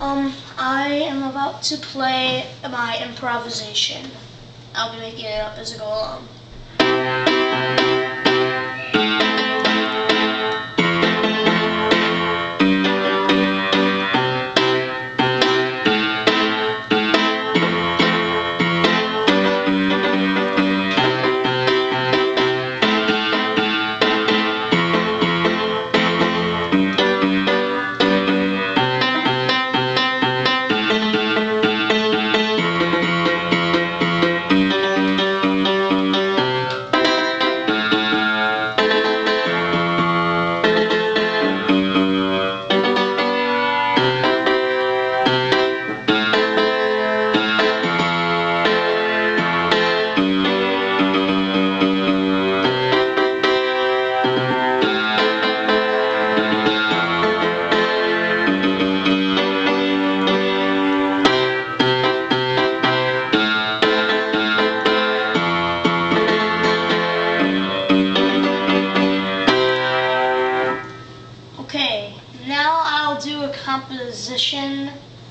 I am about to play my improvisation. I'll be making it up as I go along. Okay, now I'll do a composition.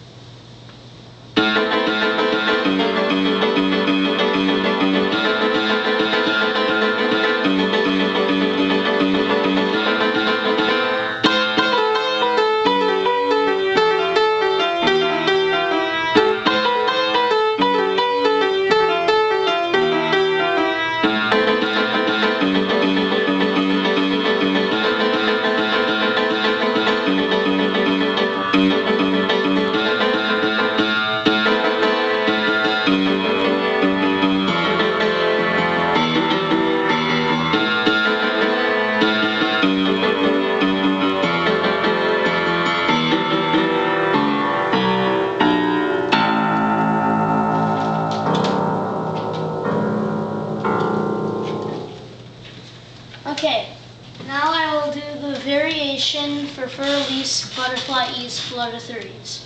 Okay, now I will do the variation for Fur-Elise, Butterfly Ease, Flutter 30s.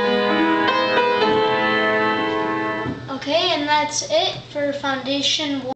Okay, and that's it for Foundation 1.